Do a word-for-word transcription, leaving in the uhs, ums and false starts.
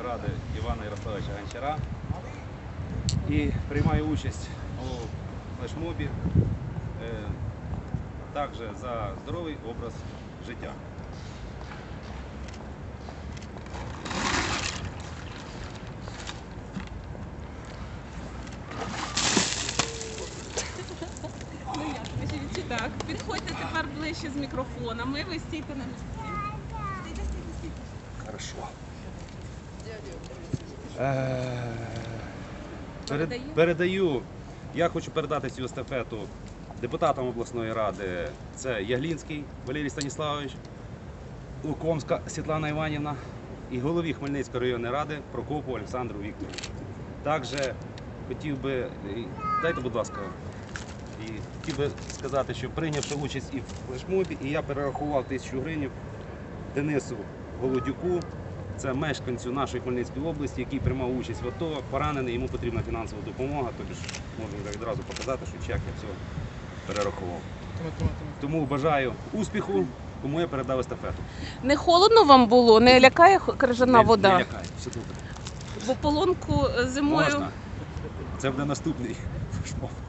ради Івана Ярославовича Гончара і приймаю участь у флешмобі, також за здоровий образ життя. Так, підходьте тепер ближче з мікрофонами, ви стійте на місці. Стійте, стійте, стійте. Хорошо. Е, перед- Передаю. Передаю. Я хочу передати цю естафету депутатам обласної ради. Це Яглінський Валерій Станіславович, Лукомська Світлана Іванівна і голові Хмельницької районної ради Прокопу Олександру Вікторовичу. Також хотів би, дайте, будь ласка, і хотів би сказати, що прийнявши участь і в флешмобі, і я перерахував тисячу гривень Денису Голодюку, це мешканцю нашої Хмельницької області, який приймав участь в АТО, поранений, йому потрібна фінансова допомога, тобто можу відразу показати, що чек я цього перерахував. Тому бажаю успіху, кому я передав естафету. Не холодно вам було? Не лякає х- крижана Не- вода? Не лякає, все добре. Бо полонку зимою... Можна. Це буде наступний флешмоб.